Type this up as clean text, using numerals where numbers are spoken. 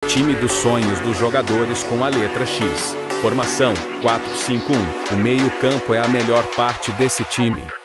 Time dos sonhos dos jogadores com a letra X. Formação 4-5-1. O meio-campo é a melhor parte desse time.